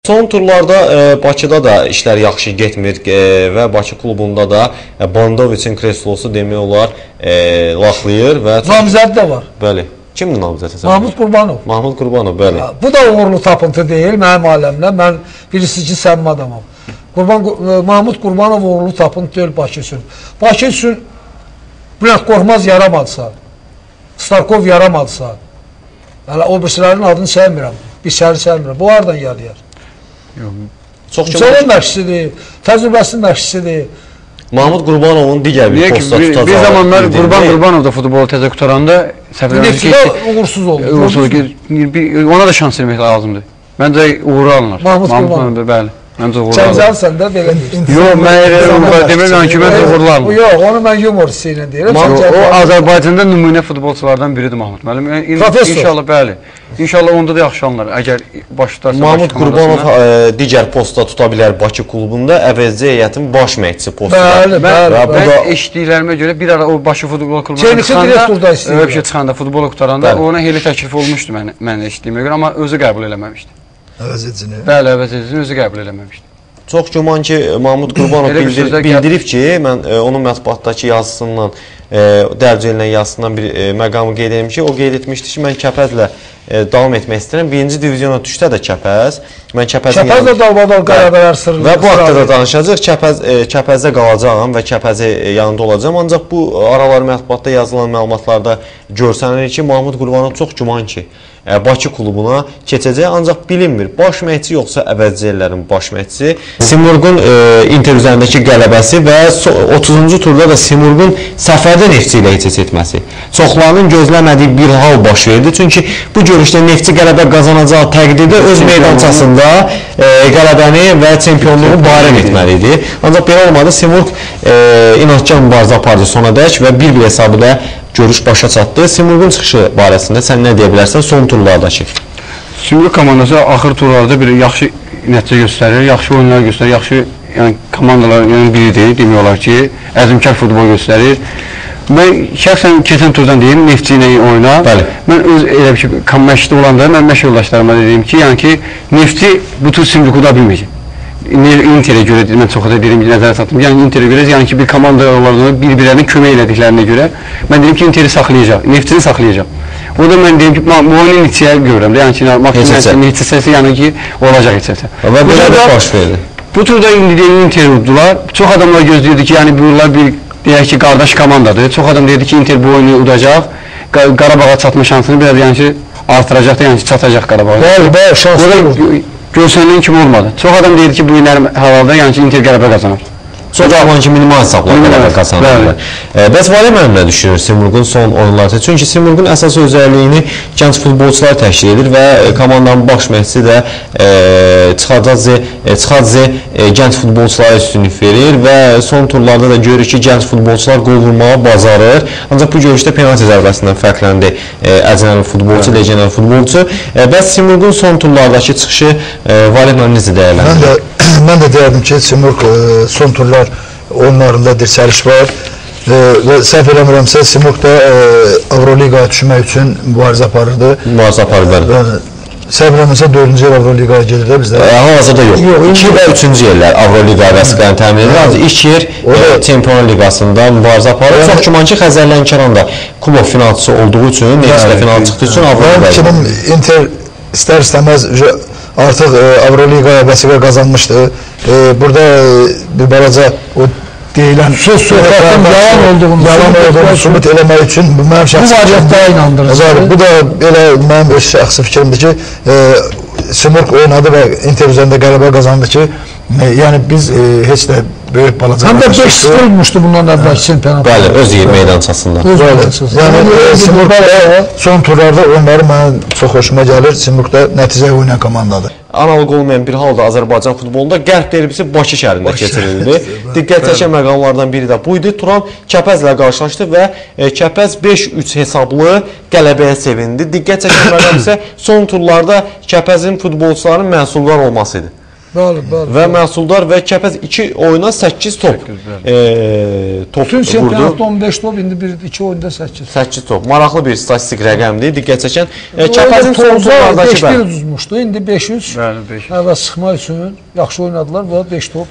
Son turlarda Bakıda da işlər yaxşı getmir və Bakı klubunda da Bandoviçin kreslosu demək olar laxlayır və namizəd də var. Bəli. Kimdir namizəd? Mahmud Qurbanov. Mahmud Qurbanov, bəli. Bu da uğurlu tapıntı deyil mənim aləmdə. Mən birisi ki səmimi adamam. Mahmud Qurbanov uğurlu tapıntı deyil Bakı üçün. Bakı üçün Bülent Qorxmaz yaramadısa, Starkov yaramadısa, o birisilərin adını sevmirəm, bir səhri sevmirəm. Bu haradan yarayar? Çox məşqçidir, təcrübəsiz məşqçidir. Mahmud Qurbanovun digər bir posta tutacağı. Bir zamanlar Qurbanov da futbolu təzə qutaranda Neftçidə uğursuz oldu. Ona da şans vermək lazımdır. Məncə uğuru alınır. Mahmud Qurbanov. Bəli. Məncə uğurlu. Cəmzəlsən də belə deyirsən. Yox, mən demirəm ki, mən uğurlu alınır. Yox, onu mən yumor hissi ilə deyirəm. O Azərbaycanda nümunə futbolçulardan biridir Mahmud müəllim. İnşallah, bəli. İnşallah onda da yaxşı alınır. Əgər başlarsa Mahmud Qurbanov digər posta tuta bilər Bakı klubunda, əvəzcə heyətin baş məşqçisi postunda. Mən eşitdiklərimə görə bir ara o Bakı futbol klubunda çıxanda, futbolu qutaranda ona heyli təklif olmuşdu mən eşitdiyimə görə, amma özü qəbul eləməmişdi. Əvəzcini. Bəli, əvəzcini özü qəbul eləməmişdi. Çox güman ki, Mahmud Qurbanov bildirib ki, mən onun mətbuatdakı yazısından, dərc edilən yazısından bir məqamı qeyd edim ki, o qeyd etmişdi ki, mən Kəpəzlə davam etmək istəyirəm. Birinci divizyona düşsə də Kəpəz. Kəpəzlə dalbadal qərarlar sırrı. Və bu haqda da danışacaq. Kəpəzdə qalacağam və Kəpəzi yanında olacağam. Ancaq bu aralar mətbuatda yazılan məlumatlarda görsənir ki, Mahmud Qurbanov çox güman ki, Bakı klubuna keçəcək, ancaq bilinmir. Baş məşqçi yoxsa əvəzciyələrin baş məşqçisi. Simurqun Inter üzərindəki qələbəsi və 30-cu turda da Simurqun Səfərdə Neftçi ilə heç etməsi. Çoxlarının gözləmədiyi bir hal baş verdi. Çünki bu görüşdə Neftçi qələbə qazanacağı təqdirdə öz meydançasında qələbəni və çempionluğu bayram etməli idi. Ancaq belə olmadı. Simurq inatçı mübarizə apardı sonadək və 1-1 hesabı ilə görüş başa çatdı. Simurqun çıxışı barəsində sən nə deyə bilərsən son turlardakı? Simurq komandası axır turlarda bir yaxşı nəticə göstərir, yaxşı oyunlar göstərir, yaxşı komandaların biridir, demək olar ki, əzmkar futbol göstərir. Mən şəxsən keçən turdan deyim, Neftçi ilə oyna. Mən öz elə bir ki, məşqdə olanda mən məşq yoldaşlarıma dedim ki, yəni ki, Neftçi bu tur Simurqu da bilməyəcək. Inter'e göre mən çox da dedim ki, nəzərə satdım. Yəni Inter'e göre, yəni ki, bir komanda olarını bir-birlərini kömək elədiklərinə görə mən dedim ki, Inter'i saxlayacaq, Neftçini saxlayacaq. O da mən dedim ki, bu oyunu neçəyə görürəm. Yəni ki, maksimum neçəsi yəni ki, olacaq neçəsə. Və belə də baş verdi. Bu turda indi deyil Inter'i uddular. Çox adamlar gözləyirdi ki, yəni bunlar bir deyək ki, qardaş komandadır. Çox adam deyirdi ki, Inter bu oyunu udacaq. Qarabağa çatma şansını biraz yəni ki, artıracaq da, yəni ki, çatacaq Qarabağa. Bəli, şanslı. Görsənilən kimi olmadı. Çox adam deyir ki, bu günlər havalda, yəni ki, Inter qələbə qazanır. Çox zaman ki, minimal hesabla qələbə qazanırlar. Bəs Vali mənim nə düşünür Simurqun son oyunlarda? Çünki Simurqun əsas özəlliyini gənc futbolçular təşkil edir və komandanın baş məşqçisi də Çıxadze gənc futbolçulara üstünlük verir və son turlarda da görür ki, gənc futbolçular qol vurmağa bacarır. Ancaq bu görüşdə penalti zərbəsindən fərqləndi əcnəbi futbolçu, legioner futbolçu. Bəs Simurqun son turlardakı çıxışı Vali necə dəyərləndirir? Mən də deyərdim ki, Simurq son turlar oyunlarında dirsəliş var və səhv eləmirəmsə Simurq da Avroliqaya düşmək üçün mübarizə aparırdı. Mübarizə aparırdı. Səhv eləmirəmsə 4-cü yer Avroliqaya gedir də bizdə. Hal-hazırda yox. 2 və 3-cü yerlər Avroliqa vəsiqəni təmin edir. Ancaq ilk yer Çempionlar Liqasında mübarizə aparır. Çox güman ki, Xəzər Lənkəranda klub finalçısı olduğu üçün, Neftçi final çıxdığı üçün Avroliqaya gedir. Inter istər-istəməz artıq Avroliqaya vəsiqə qazanmışdı. Burada bir balaca o deyilən söhbətin yalan olduğunu sübut eləmək üçün bu mənim şəxsi variantlara inandırıcı. Bu da elə mənim öz şəxsi fikrimdir ki, Simurq oynadı və Inter üzərində qələbə qazandı ki, yəni biz heç də böyük balaca... Həm də 5-0 olmuşdu bundan əvvəl çempionat. Bəli, öz meydançasında. Yəni Simurqda son turlarda oyunları mənə çox xoşuma gəlir. Simurqda nəticə oynayan komandadır. Analog olmayan bir halda Azərbaycan futbolunda qərb derbisi Bakı şəhərində keçirildi. Diqqət çəkən məqamlardan biri də bu idi. Turan Kəpəzlə qarşılaşdı və Kəpəz 5-3 hesablı qələbəyə sevindi. Diqqət çəkən məqam isə son turlarda Kəpəzin futbolçularının məhsuldar olması idi. və Məhsuldar və Kəpəz 2 oyuna 8 top top bütün vurdu. çempionatda 15 top, indi 2 oyunda 8. 8 top. Maraqlı bir statistik rəqəmdir. Diqqət çəkən. Kəpəzin son turlardakı 5-1 uduzmuşdu. İndi 5-3. Bəli, 5. Və sıxmaq üçün yaxşı oynadılar və 5 top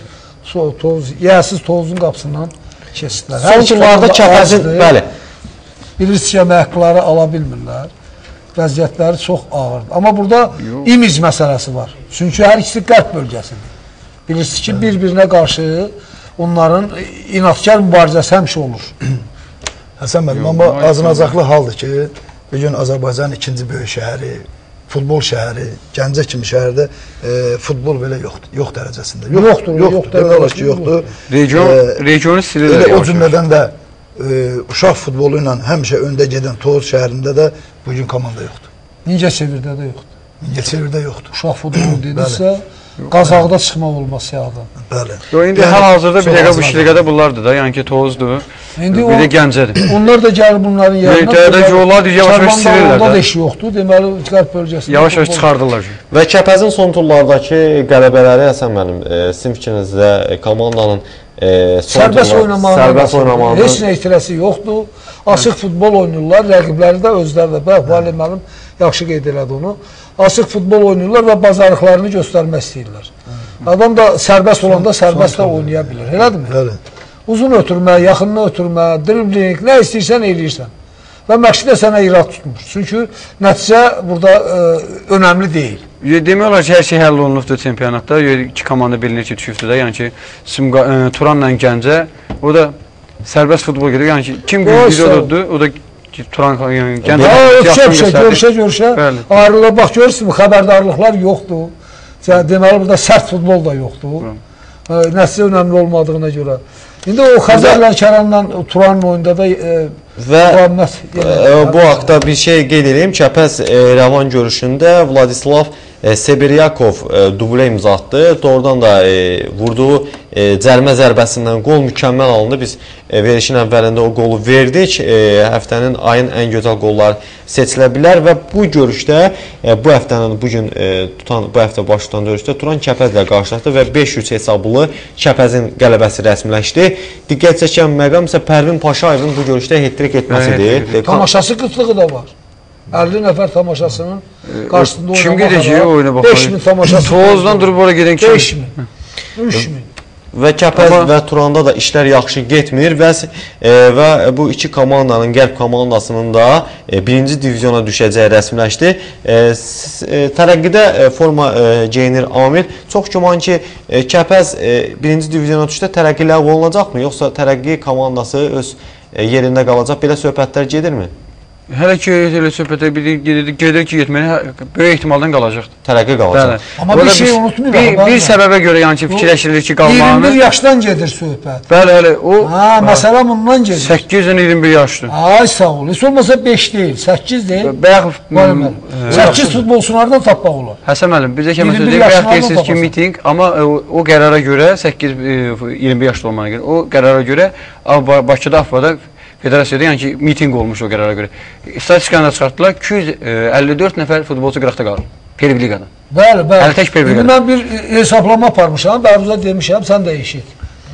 yəsiz Tovuzun qapısından keçdilər. Son turlarda Kəpəzin, bəli. Bilirsiniz ki, əməkləri ala bilmirlər. Vəziyyətləri çox ağırdır. Amma burada imic məsələsi var. Çünki hər ikisi qərb bölgəsidir. Bilirsiniz ki, bir-birinə qarşı onların inadkar mübarizəsi həmişə olur. Həsən müəllim, amma azınacaqlı haldır ki, bir gün Azərbaycanın ikinci böyük şəhəri, futbol şəhəri, Gəncə kimi şəhərdə futbol belə yoxdur, yox dərəcəsində. Yoxdur. Regionun stili də o cümlədən də uşaq futbolu ilə həmişə öndə gedən Tovuz şəhərində də bugün komanda yoxdur. Mingəçevirdə də yoxdur. Mingəçevirdə yoxdur. Uşaq futbolu dedirsə, Qazaqda çıxmaq olmaz siyahdan. Bəli. İndi hal-hazırda bir dəqiqə bu işləqədə bunlardır da, yəni ki, Tovuzdur, bir də Gəncədir. Onlar da gəlir bunların yanına. Böyüklərdə yollar yavaş-yavaş sirirlər də. Orada yoxdur, deməli, qərb bölgəsində. Yavaş-yavaş çıxardırlar. Və Kəpəzin son turlardakı qələbələri, Həsən müəllim, sizin fikrinizdə komandanın sərbəst oynamağında heç nə ehtirası yoxdur. Açıq futbol oynayırlar, rəqibləri də özləri də. Bax, Vali müəllim yaxşı qeyd elədi onu. Açıq futbol oynayırlar və bazarlıqlarını göstərmək istəyirlər. Adam da sərbəst olanda sərbəst də oynaya bilir, elədirmi? Bəli. Uzun ötürmə, yaxınına ötürmə, dribling, nə istəyirsən eləyirsən. Və məqsəd də sənə irad tutmur. Çünki nəticə burada önəmli deyil. Demək olar ki, hər şey həll olunubdur çempionatda. İki komanda bilinir ki, düşübdür da. Yəni ki, Turanla Gəncə, o da sərbəst futbol gedir. Yəni ki, kim güclüdür, o da Turan, Gəncə. Görüşə. Ayrılır, bax, görürsünüz, xəbərdarlıqlar yoxdur. Deməli, burada sərt futbol da yoxdur. Nəticə önəmli olmadığına görə. İndi o Xəzərlə, Kəranla, Turanın oyunda da və bu haqda bir şey qeyd edeyim. Kəpəz rəvan görüşündə Vladislav Seberyakov dublə imza atdı. Doğrudan da vurduğu cərimə zərbəsindən qol mükəmməl alındı. Biz verişin əvvəlində o qolu verdik. Həftənin, ayın ən gözəl qolları seçilə bilər və bu görüşdə bu həftənin bu həftə baş tutan görüşdə Turan Kəpəzlə qarşılaşdı və 5-3 hesablı Kəpəzin qələbəsi rəsmiləşdi. Diqqət çəkən məqam isə Pərvin Paşayevin bu görüşdə hat-trick etməsidir. Tamaşası qıtlığı da var. 50 nəfər tamaşasının qarşısında oynamağa 5000 tamaşası. Tovuzdan durub oraya gedən kim? 5000, 3000. Və Kəpəz və Turanda da işlər yaxşı getmir və bu iki komandanın, qərb komandasının da birinci divizyona düşəcəyi rəsmiləşdi. Tərəqqidə forma geyinir Amir. Çox güman ki, Kəpəz birinci divizyona düşdə tərəqqi ləğv olunacaqmı? Yoxsa tərəqqi komandası öz yerində qalacaq? Belə söhbətlər gedirmi? Hələ ki, elə söhbətə gedir ki, getməli, böyük ehtimaldan qalacaqdır. Tərəqqi qalacaq. Amma bir şey unutmayın. Bir səbəbə görə yəni ki, fikirləşilir ki, qalmağını. 21 yaşdan gedir söhbət. Bəli, hələ o... Məsələ bundan gedir. 8-21 yaşdır. Ay, sağ ol. Heç olmasa 5 deyil, 8 deyil. 8 futbolçulardan tapmaq olar. Həsən müəllim, bizə ki, məsələn, bayaq deyirsiniz ki, miting, amma o qərara görə, 8-21 yaşlı olmana görə, o qərara görə Bakıda, Afvada federasiyada, yəni ki, miting olmuş o qərara görə. Statistikanı da çıxartdılar, 254 nəfər futbolçu qıraqda qalır. Perivliqadan. Bəli. Hələ tək Perivliqadan. Mən bir hesablama aparmışam, Bəruz'a demişəm, sən də eşit.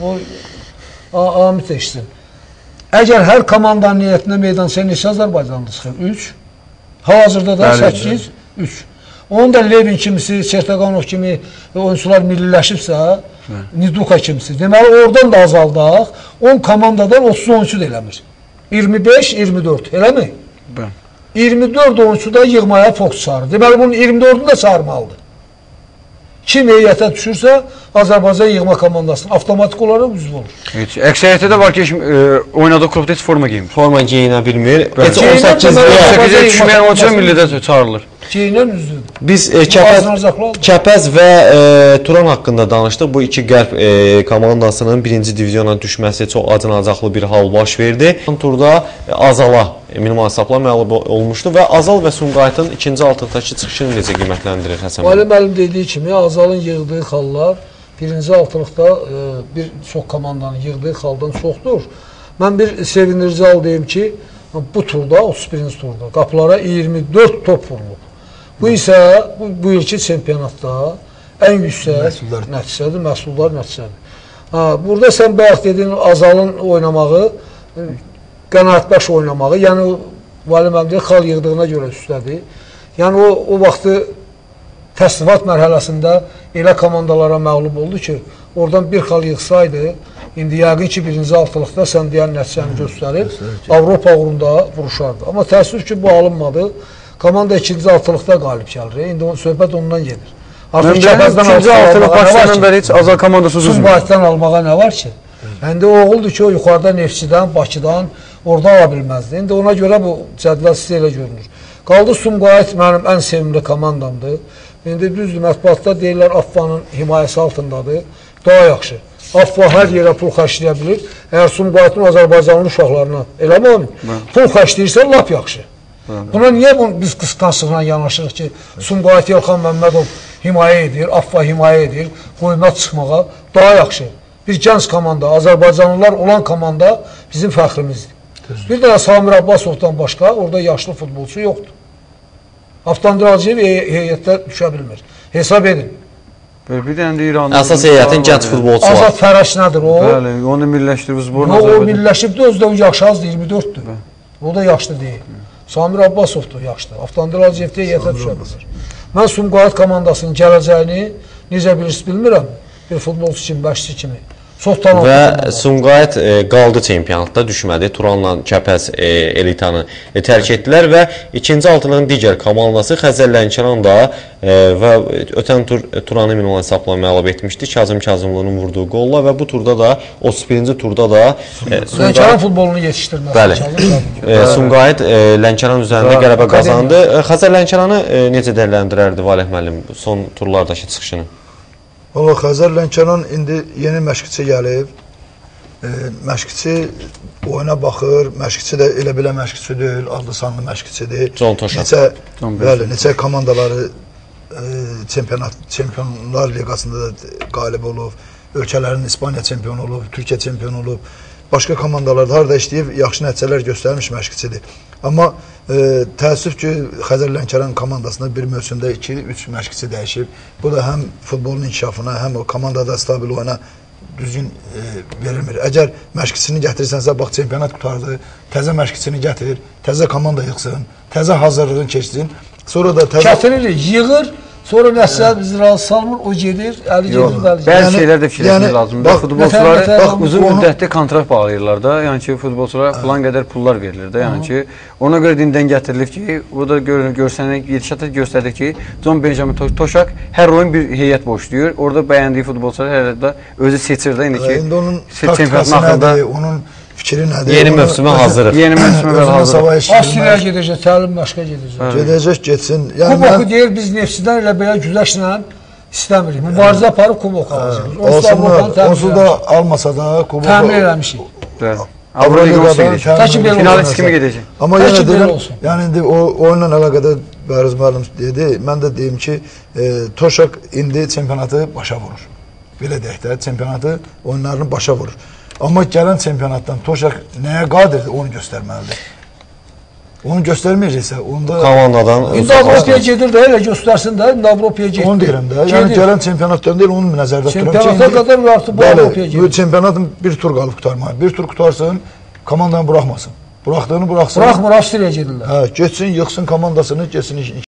Amit eşitsin. Əgər hər komandanın niyyətində meydançaya neçə Azərbaycanlı çıxır? 3. Hal-hazırda da 8, 3. Onun da Levin kimisi, Çertaqanov kimi oyuncular milliləşibsə, Niduka kimisi. Deməli, oradan da azaldaq, 10 komandadan 30 oyuncu da eləmir. 25-24, eləmi? 24 oyuncu da yığmaya fokus çağırır. Deməli, bunun 24'ünü də çağırmalıdır. Kim heyətə düşürsə, Azərbaycan yığma komandasının avtomatik olaraq üzvü olur. Əksəriyyətdə də var ki, oynadığı klubda heç forma geyinmir. Forma geyinə bilmir. 18-də düşməyən oyuncu millidə çağırılır. Geyinən üzvüdür. Biz Kəpəz və Turan haqqında danışdıq. Bu iki qərb komandasının birinci divizyona düşməsi çox acınacaqlı bir hal baş verdi. Turda Azala minimal hesabla məğlub olmuşdu və Azal və Sumqayıtın ikinci altıqdakı çıxışını necə qiymətləndirir Həsən? Vali müəllim dediyi kimi Azalın yığdığı xallar birinci altıqda bir çox komandanın yığdığı xaldan çoxdur. Mən bir sevindirici hal deyim ki, bu turda, 31-ci turda qapılara 24 top vurulub. Bu isə bu ilki çempionatda ən yüksək nəticədir, məhsullar nəticədir. Burada sən bayaq dediyin Azalın oynamağı, qənaətbəxş oynamağı, yəni Vali müəllim deyir, xal yığdığına görə üstədir. Yəni o vaxtı təsnifat mərhələsində elə komandalara məğlub oldu ki, oradan bir xal yığsaydı, indi yəqin ki, birinci altılıqda sən deyən nəticəni göstərir, Avropa uğrunda vuruşardı. Amma təəssüf ki, bu alınmadı. Komanda ikinci altılıqda qalib gəlir. İndi söhbət ondan gedir. Artıq ikinci altılıq başlayan bəri heç Azal komandası uzun. Sumqayıtdan almağa nə var ki? İndi oğuldur ki, o yuxarıda Neftçidən, Bakıdan orada ala bilməzdi. İndi ona görə bu cədvəl sizə elə görünür. Qaldı Sumqayıt mənim ən sevimli komandamdır. İndi düzdür, mətbuatda deyirlər Affanın himayəsi altındadır. Daha yaxşı. Affa hər yerə pul xərcləyə bilir. Əgər Sumqayıtın Azərbaycanlı uşaqlarına eləmə onu, pul xərcləyirsə lap yaxşı. Buna niyə biz qısqanclıqla yanaşırıq ki, Sumqayıt Yelxan Məmmədov himayə edir, Affa himayə edir, qoyma çıxmağa daha yaxşı. Bir gənc komanda, Azərbaycanlılar olan komanda bizim fəxrimizdir. Bir dənə Samir Abbasovdan başqa orada yaşlı futbolçu yoxdur. Avtandır Hacıyev heyətdə düşə bilmir. Hesab edin. Bir dənə də İranlı. Əsas heyətin gənc futbolçu var. Azad Fərəş nədir o? Bəli, onu millləşdirib zborun O millləşibdir, özü də o yaşı azdır, 24-dür. O da yaşlı deyil. Samir Abbasovdur yaşlı. Avtandır Hacıyev də heyətə düşə bilir. Mən Sumqayıt komandasının gələcəyini necə bilirsiniz bilmirəm. Bir futbolçu kimi, məşqçi kimi. Və Sumqayıt qaldı çempionatda, düşmədi. Turanla Kəpəz elitanı tərk etdilər və ikinci altılığın digər komandası Xəzər Lənkəran da və ötən tur Turanı min olan hesabla məğlub etmişdi. Kazım Kazımlının vurduğu qolla və bu turda da 31-ci turda da Lənkəran futbolunu yetişdirməsi. Bəli. Sumqayıt Lənkəran üzərində qələbə qazandı. Xəzər Lənkəranı necə dəyərləndirərdi Valeh müəllim son turlardakı çıxışını? Valla Xəzər Lənkəran indi yeni məşqçi gəlib. Məşqçi oyuna baxır. Məşqçi də elə belə məşqçi deyil, adlı sanlı məşqçidir. John Toşak. Neçə komandaları Çempionlar Liqasında da qalib olub. Ölkələrin İspaniya çempionu olub, Türkiyə çempionu olub. Başqa komandalarda harada işləyib, yaxşı nəticələr göstərmiş məşqçidir. Amma təəssüf ki, Xəzər Lənkəran komandasında bir mövsümdə 2-3 məşqçi dəyişib. Bu da həm futbolun inkişafına, həm o komandada stabil oyuna düzgün verilmir. Əgər məşqçisini gətirirsənsə, bax, çempionat qutardı, təzə məşqçisini gətir, təzə komanda yıxsın, təzə hazırlığın keçsin. Sonra da təzə... Gətiririk, yığır. Sonra nəsə bizi razı salmır, o gedir, əli gedir, bəli. Bəzi şeylər də fikirləşmək lazımdır. Futbolçular uzun müddətli kontrakt bağlayırlar da, yəni ki, futbolçulara filan qədər pullar verilir də, yəni ki, ona görə dindən gətirilib ki, o da görsənək, yetişatı göstərdi ki, John Benjamin Toşak hər oyun bir heyət boşlayır, orada bəyəndiyi futbolçular hər yerdə özü seçir də, indi ki, taktikası nədir, onun fikri nədir? Yeni mövsümə hazırıq. Yeni mövsümə hazırıq. Avstriyaya gedəcək, təlim başqa gedəcək. Gedəcək, getsin. Kuboku deyir, biz Neftçidən elə belə güləşlə istəmirik. Mübarizə aparıb kubok alacaq. Onsuz da almasa da kuboku... Təmin eləmişik. Avropa Liqası gedəcək. Finalist kimi gedəcək. Amma yenə deyirəm, yəni indi o oyunla əlaqədar Bəriz müəllim dedi, mən də deyim ki, Toşak indi çempionatı başa vurur. Belə deyək də, çempionatı oyunlarını başa vurur. Amma gələn çempionatdan Toşak nəyə qadirdir, onu göstərməlidir. Onu göstərməyəcəksə, onda... Komandadan... İndi Avropaya gedir də, elə göstərsin də, indi Avropaya gedir. Onu deyirəm də, yəni gələn çempionatdan deyil, onu nəzərdə tuturam ki... Çempionata qədər artıq bu Avropaya gedir. Bu çempionatın bir tur qalıb qutarmalı. Bir tur qutarsın, komandanı buraxmasın. Buraxdığını buraxsın. Buraxmır, Avstriyaya gedirlər. Hə, geçsin, yıxsın komandasını, geçsin